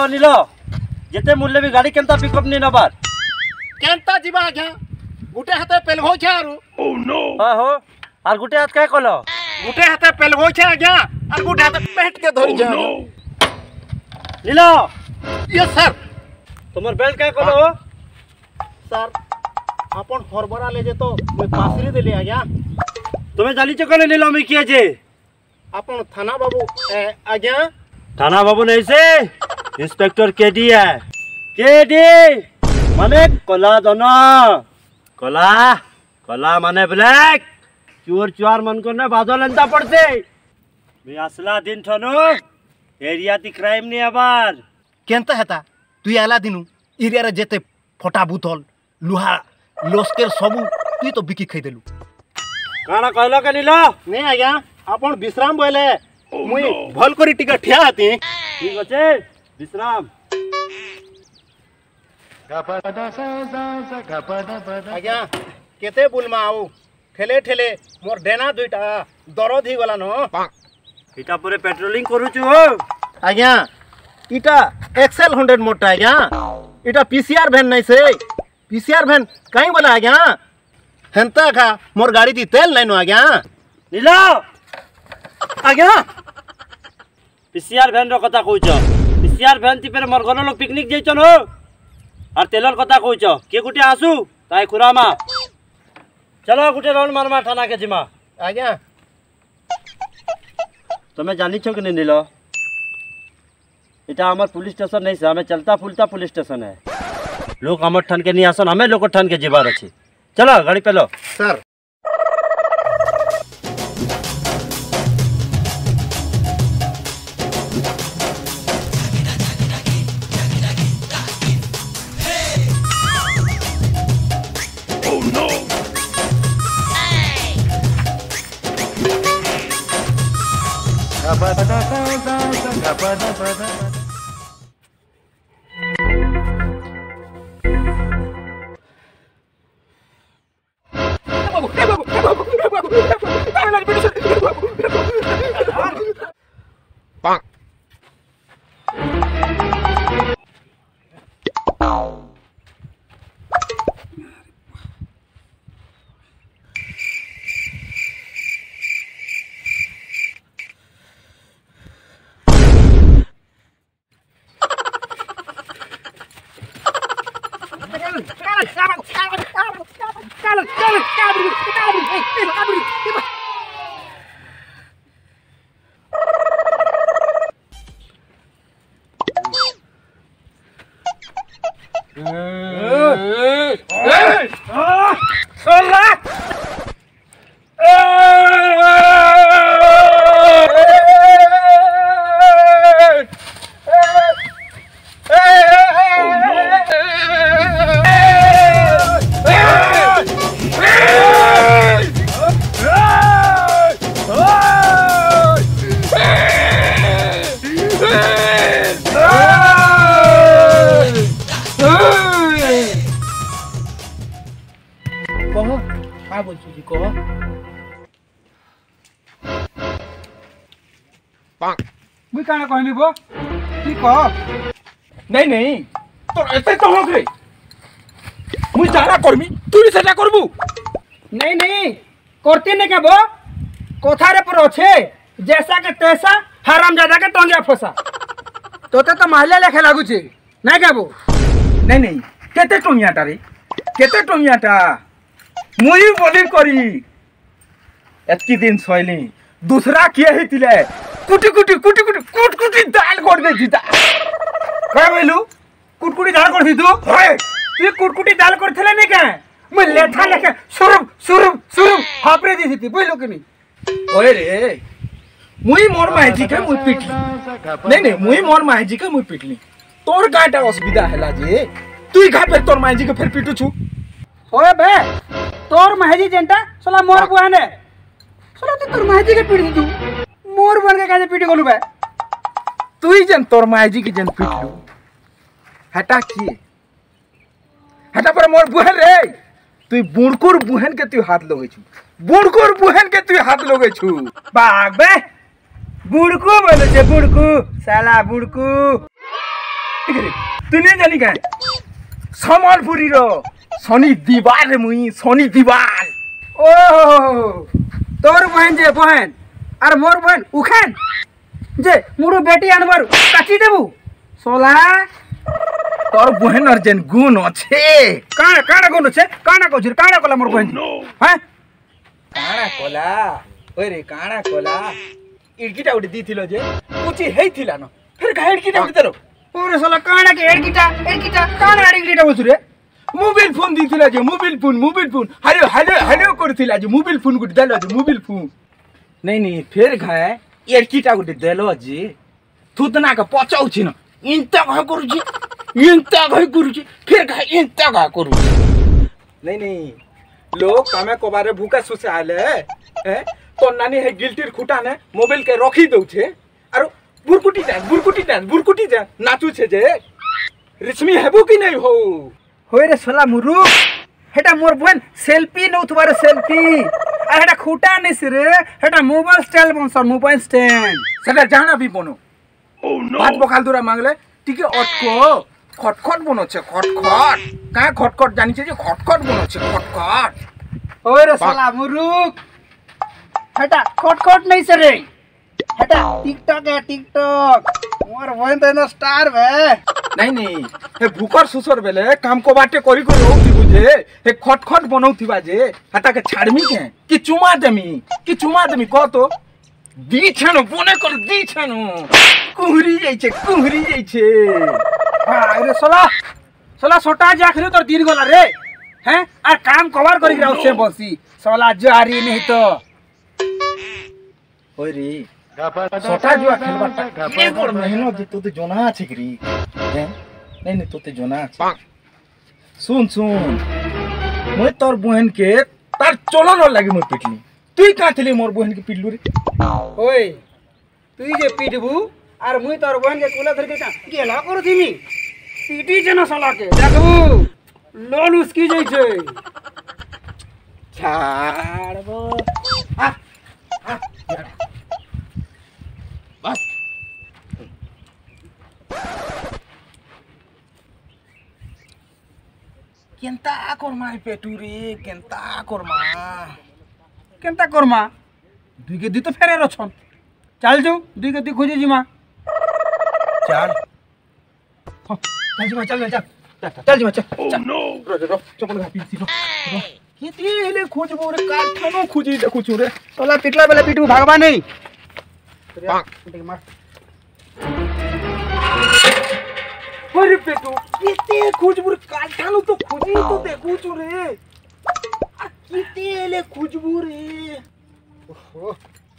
नील जेते मूल्य भी गाड़ी केनता पिकअप नहीं नबार केनता जीवा आज्ञा गुटे हाथे पेलगो छे आरो ओह नो हां हो और गुटे हाथ काय कलो गुटे हाथे पेलगो छे आज्ञा और गुटे हाथे पेट के धरि जा नील यस सर तुम्हार बेल्ट काय कलो सर अपन हरबरा ले जे तो मैं पासरी देली आज्ञा तुम्हें जाली चकले नील में किया जे अपन थाना बाबू आज्ञा थाना बाबू नहीं से इंस्पेक्टर केडी है केडी माने कला दोना कला कला माने ब्लैक चोर चोर मन को ने बादल अंता पड़ते मैं असला दिन ठनो एरिया ती क्राइम नहीं आबार केनता हेता तू आला दिनु एरिया रे जेते फटा बुतल लुहा लोस्केर सबु तू तो बिकी खै देलु काना कहलो के नीलो नहीं आज्ञा अपन विश्राम बोले मुई भल करी टिका ठिया हती ठीक আছে विश्राम आज्ञा केते बुलमा आउ ठेले ठेले मोर डेना दुईटा दरद ही गला न इटा पूरे पेट्रोलिंग करू छु हो आज्ञा इटा एक्सेल 100 मोटा आज्ञा इटा पीसीआर वैन नहीं से पीसीआर वैन काई बोला आज्ञा हेंता खा मोर गाड़ी दी तेल नहीं नो आज्ञा नीलो आज्ञा पीसीआर वैन रो कथा कहूछ पीसीआर वैन ती पर मोर घर लोग पिकनिक जैछन हो और तेलर कथा कहूछ के गुटे आसु ताई खुरामा चलो गुटे राउंड मारमा थाना के जिमा आज्ञा तुम्हें जानी छो कि नहीं नीलो इटा हमार पुलिस स्टेशन नहीं से हमें चलता फुलता पुलिस स्टेशन है लोग हमार ठन के नहीं आसन हमें लोग ठन के जीवार अच्छी चलो गाड़ी पे लो सर मुई काना कहबी बो की कह नहीं नहीं तो ऐसे तो हो गई मुई जाना करमी तू भी सेटा करबू नहीं नहीं करते ने के बो कोथारे पर अच्छे जैसा के तैसा हरामजादा के टंगिया फसा तोते तो महले लेखे लागू छे नहीं कहबो नहीं नहीं केते टंगियाटा रे केते टंगियाटा मुई बोली करी एतकी दिन सोइली दूसरा किए ही तिले कुटी कुटी कुटी कुटी कुट कुटी दाल कर दे जीता काय बोलू कुटकुटी दाल कर दी तू ओए तू कुटकुटी दाल कर थले ने का मैं लेठा लेके सुरुम सुरुम सुरुम हापरे दी थी बोलो कि नहीं ओए रे मुई मोर माइजी के मुई पिटली नहीं नहीं मुई मोर माइजी के मुई पिटली तोर काटा असुविधा हैला जे तू घा पे तोर माइजी के फिर पिटू छु ओए बे तोर माइजी जेंटा सला मोर बुआने सला तोर माइजी के पिट दू मोर बन के काजे पिटी गलु बे तू ही जन तोर माइजी के जन पिटलू हटा किए हटा पर मोर बुहन रे तू बुड़कुर बुहन के तू हाथ लोगे छु बुड़कुर बुहन के तू हाथ लोगे छु बाग बे बुड़कू बोले छे बुड़कू साला बुड़कू तू नहीं जानी क्या सम्बलपुरी रो शनि दीवार रे मुई शनि दीवार ओ तोर बहन जे बहन और मोर बहन उखान जे मुड़ो बेटी आनबार काटी देबू सोला तोर बहन और जेन गुण আছে কানা কানা গুণ আছে কানা কইছিস কানা কলা মোর বহন হ্যাঁ কানা কলা ওই রে কানা কলা ইড়কিটা উঠে দিছিল যে কুচি হেইছিলা না ফের গা ইড়কিটা উঠে দেলো ওরে শালা কানা কে ইড়কিটা কানা ইড়কিটা বসু রে মোবাইল ফোন দিছিল যে mobile phone hello hello hello করছিল যে মোবাইল ফোন গুটি দেলো যে মোবাইল ফোন नहीं नहीं फिर खाए इड़किटा गुटे देलो जी तू तो ना का पचाउछि न इंता घा करूछि फिर खा इंता घा करूछि नहीं लोग कामे कोबारे भूका सुसे आले हैं तो नानी है गिल्टीर खुटा ने मोबाइल के रखी दउ छे आरो बुरकुटी जा नाचू छे जे रिश्मी हेबो कि नहीं हो होय रे साला मुरु हेटा मोर बहन सेल्फी नउथबारे सेल्फी आ हेटा खुटा निस रे हेटा मोबाइल स्टाइल बनसर मोबाइल स्टैंड सेटा जाना भी बनो ओह नो बात बखाल दूरा मांगले टिके अटको खटखट बनो छे खटखट का खटखट जानि छे जे खटखट बनो छे खटखट ओय रे साला मुरुक हेटा खटखट नहीं से रे हेटा टिकटॉक है टिकटॉक मोर बहन तो स्टार बे नहीं हे भूकर सुसर बेले काम को बाटे करी होती बुझे हे खटखट बनौथिबा जे हटा के छाड़मी के कि चुमा देमी कह तो दी छानो बने कर दी छानो कुहरी जाई छे हां अरे सोला छोटा जाखरे तोर दिन गला रे हैं आ काम कवर करी राउ से बसी सोला जारी नहीं तो ओय रे छोटा जुआ खेलबा के कर महीनो जे तो जोना छै गिरी हैं नहीं तोते जोना छै सुन मैं तोर बहन के तार चलो न लागी मोर पिटली तुई का थली मोर बहन के पिटलू रे ओए तुई जे पिटबू आर मुई तोर बहन के कोला धर के का गेला करू थिमी पीटी जन साला के देखबू लोन उसकी जाई छै छाड़बो आ बस केंता करमा पेटू रे केंता करमा दुई के दी तो फेरे रछन चल जो दुई के दी खोजे जिमा चल हां चल जिमा चल नो रो चपल घा पीसी रो केती हेले खोजबो रे काठनो खोजी देखु छु रे तोला पिटला बेले पिटू भागबा नहीं मार अरे पेटू किते खोजबुर काठानु तो खोजी तो देखु छु रे आ किते ले खोजबु रे ओहो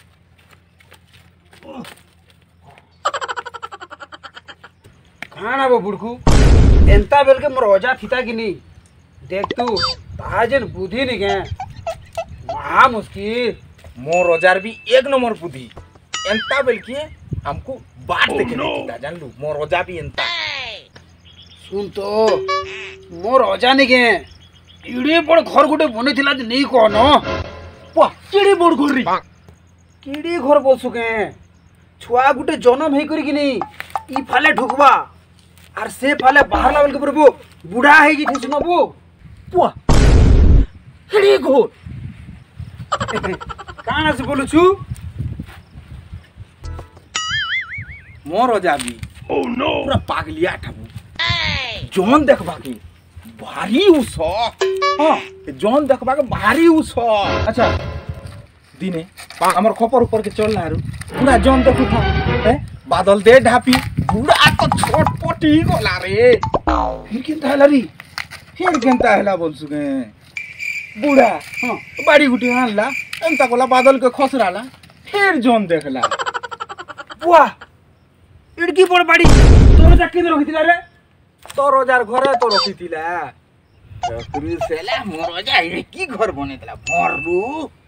खाना बो बुड़कू एंता बेल के मोर ओजा थिता कि नहीं देख तू ताजन बुद्धि नहीं के महा मुश्किल मोर ओजार भी एक नंबर बुद्धि एंता बेल के हमको बात देखे नहीं जान लू मोर ओजा भी एंता सुन तो मोर अजा नहीं के इड़े बड़ घर गुटे बने थिला जे नहीं कहन पा केड़ी बड़ घर री केड़ी घर बसु के छुआ गुटे जन्म हे करी कि नहीं ई फाले ढुकबा आर से फाले बाहर लावल के परबो बुढ़ा हे जी सुनबो पा केड़ी घर काना से बोलु छु मोर अजा भी ओह नो पूरा पागलिया ठाबू जोन देखबा के भारी उस हां जोन देखबा के भारी उस अच्छा दिने हमर खपर ऊपर के चल ना रू पूरा जोन देखु था बादल दे ढापी पूरा तो छोटपटी गला रे फिर केनता हला बोल सुगे बूढ़ा हां बाड़ी गुटी हानला एंता कोला बादल के खसराला फिर जोन देखला वाह इड़की बड़ बाड़ी तोर जाके रखितिला रे तोर हजार घरे तो रखितिला चक्री सेला मोर जा की घर बनेतला भररू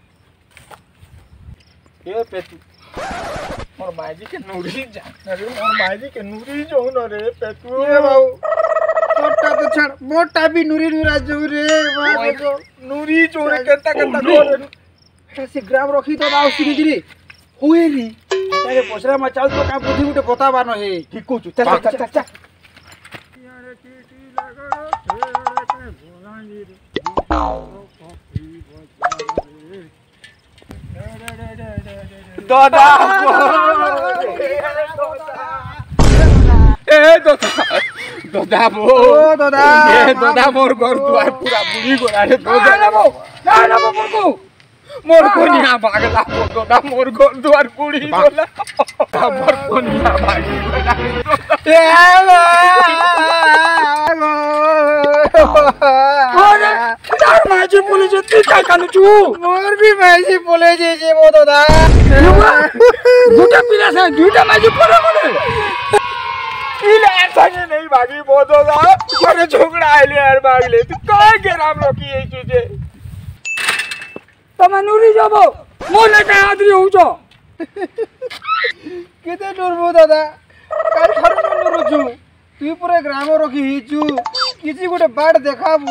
ए पेटू मोर माजी के नूरी जा रे मोर माजी के नूरी जो न रे पेटू ए बाऊ छोटा तो छड़ मोटा भी नूरी नूरा जो रे वाह तो नूरी चोरे केता करे से ग्राम रखी तो बाऊ सिरी हुए नी तारे पसरा में चल तो का बुद्धि उठे बता बानो हे ठीक को चल दादा ए दादा दादा बो दादा ए दादा मोर घर दुआर पूरा बुढ़ी गोरा रे दादा ना बो को मोर को निया भागला दादा मोर घर दुआर बुढ़ी गोला मोर को निया भागी गोला तार माजी बोले जे तू काय कानु छु मोर भी माजी बोले जे वो दादा दुटा पिला से दुटा माजी बोले बोले इले संगे नहीं भागी वो दादा घरे झगड़ा आइले यार भागले तू काय के राम रोकी ए तुझे तमे नुरी जाबो मोले काय आदरी हो छ केते डरबो दादा काल घर नुरु छु तू पूरे ग्राम रोकी हिचू किसी गोटे बाट देखाबो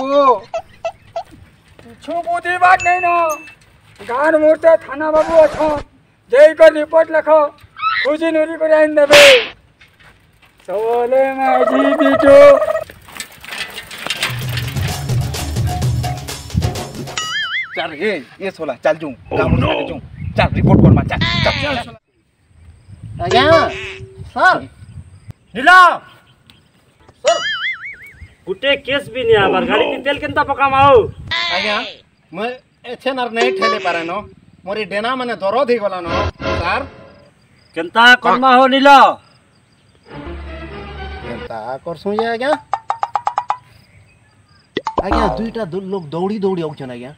छु बुद्धि बात नहीं न गान मोर्चा थाना बाबू अछ जय कर रिपोर्ट लिखो खुशी नुरी को आइन देबे सवाले माजी बिटो चल ये सोला चल जूं काम से जूं चल रिपोर्ट कर मा चल आज्ञा सर नीला सर गुटे केस भी नहीं आबार गाड़ी की तेल केनता पका माओ आज्ञा मैं एछन आर नहीं ठेले पारे न मोरी डेना माने दरद ही गला न सर केनता करमा हो नीला केनता करसु ये आज्ञा आज्ञा दुईटा लोग दौड़ी दौड़ी आउछन आज्ञा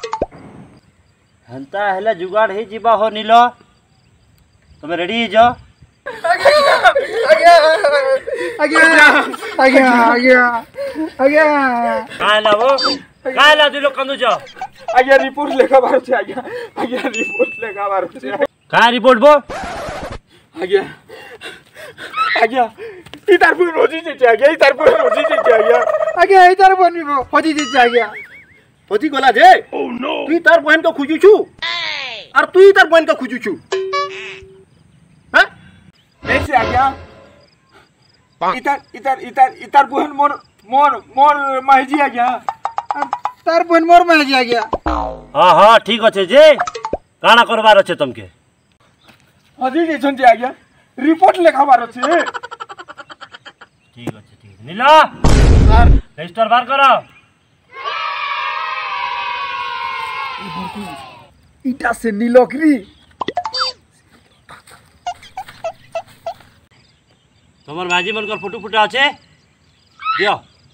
हंता हेला जुगाड़ ही जीवा हो नीलो तुम रेडी जो आज्ञा आज्ञा आज्ञा आज्ञा आज्ञा काला वो काला दु लोग कंदु जो आज्ञा रिपोर्ट लेखा बारो छे आज्ञा आज्ञा रिपोर्ट लेखा बारो छे का रिपोर्ट बो आज्ञा आज्ञा इतार पुर रोजी छे आज्ञा इतार पुर रोजी छे आज्ञा आज्ञा इतार बनिबो होजी छे आज्ञा होजी गला जे तुई तार बहन को खुजू छु और तुई तार बहन को खुजू छु हां नहीं से आज्ञा इतार बहन मोर माहिजी आज्ञा तार बहन मोर माहिजी आज्ञा हां हां ठीक अछि जे काना करबार अछि तुमके होजी जे छन आज्ञा रिपोर्ट लेखाबार अछि ठीक अछि ठीक नीला सर रजिस्टर बार करो इटा से नीलकरी तमर भाजी मनकर फोटो फुटा अछि दियो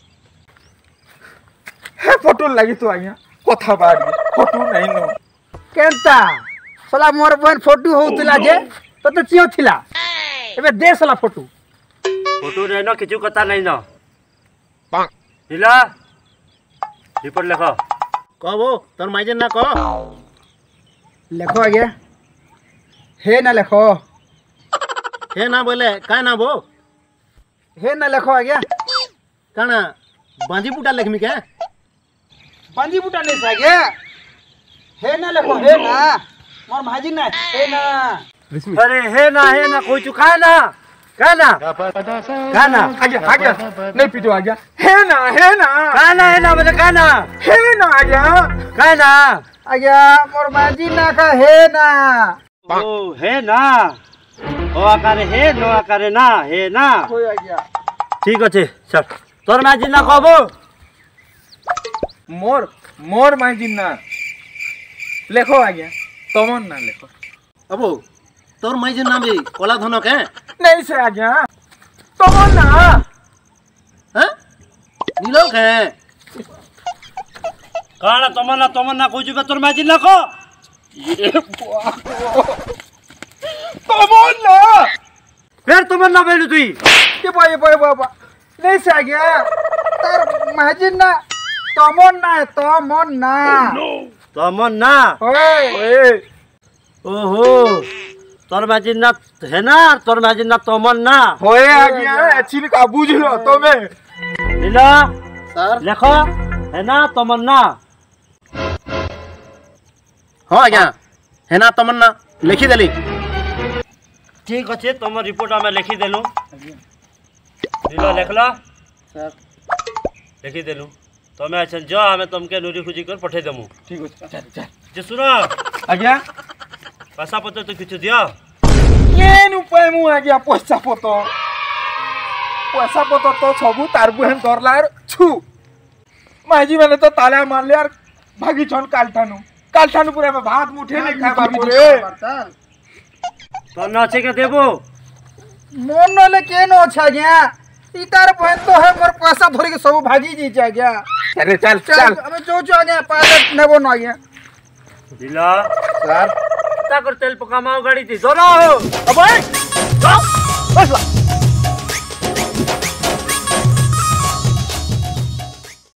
हे फोटो लागि तो आज्ञा कथा बाग फोटो नहीं नो केनता सला मोर बहन फोटो होउतला जे तो चियो थिला एबे दे सला फोटो फोटो रे न किछु कथा नहीं न नीला रिपोर्ट लिखो कहबो तोर माइजन ना कह लेखो आज्ञा हे ना लेखो हे ना बोले का ना बो हे ना लेखो आज्ञा काना बांजी पुटा लेखमी के पंजी बुटा नहीं से आज्ञा हे ना लेखो हे ना मोर भाजी ना हे ना अरे हे ना कोई चुका ना काना आज्ञा नहीं पिटो आज्ञा है ना काना बोले काना है ना आज्ञा काना आज्ञा मोर भाजी ना का हे ना ओ हे ना ओ आकारे हे नो आकारे ना हे ना होय आज्ञा ठीक अछि सर तोर माजी ना कहबो मोर माहिजी ना लेखो आज्ञा तमन ना लेखो अबो तोर माइजन नाम ए कोला धन के नहीं से आज्ञा तमन ना हैं नीलो के काना तमन्ना कोई जुबे तोर माजी ना को ये तमन ना फिर तमन्ना बेलु तुई ये बा नहीं से आज्ञा तार माहिजी ना तमन्ना ओए ओहो तोर माजी ना है ना तोर माजी ना तमन्ना होए आज्ञा एचिन का बुझ लो तमे नीला सर लिखो है ना तमन्ना हां आज्ञा है ना तमन्ना लिखि देली ठीक अच्छे तुम रिपोर्ट में लिखी देलु नीला लिखला सर लिखी देलु तमें अच्छा जो हमें तुमके नूरी खुजी कर पठे देमु। ठीक है चल चल जे सुनो आज्ञा पैसा पत्र तो किछु दियो। केन उपाय मु आज्ञा पैसा पत्र तो सबू तार बुहेन धरलार छु माजी मैंने तो ताला मार लिया भागी छन कालठानु पूरा में भात मुठे नहीं खा बाबू रे तो नचे के देबो मोन नले के न अच्छा गया इतार बहन तो है मोर पैसा धर के सब भागी जी जा गया। अरे चल चल अबे जो आ गया पायलट नेबो न गया दिला सर ता कर तेल पकामाओ गाड़ी थी दोनों हो अबे